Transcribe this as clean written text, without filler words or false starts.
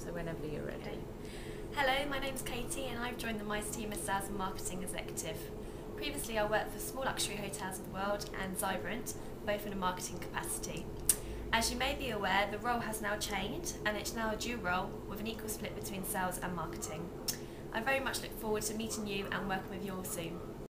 So whenever you're ready. Okay. Hello, my name's Katie and I've joined the Mice team as Sales and Marketing Executive. Previously I worked for Small Luxury Hotels of the World and Zybrant, both in a marketing capacity. As you may be aware, the role has now changed and it's now a dual role with an equal split between sales and marketing. I very much look forward to meeting you and working with you all soon.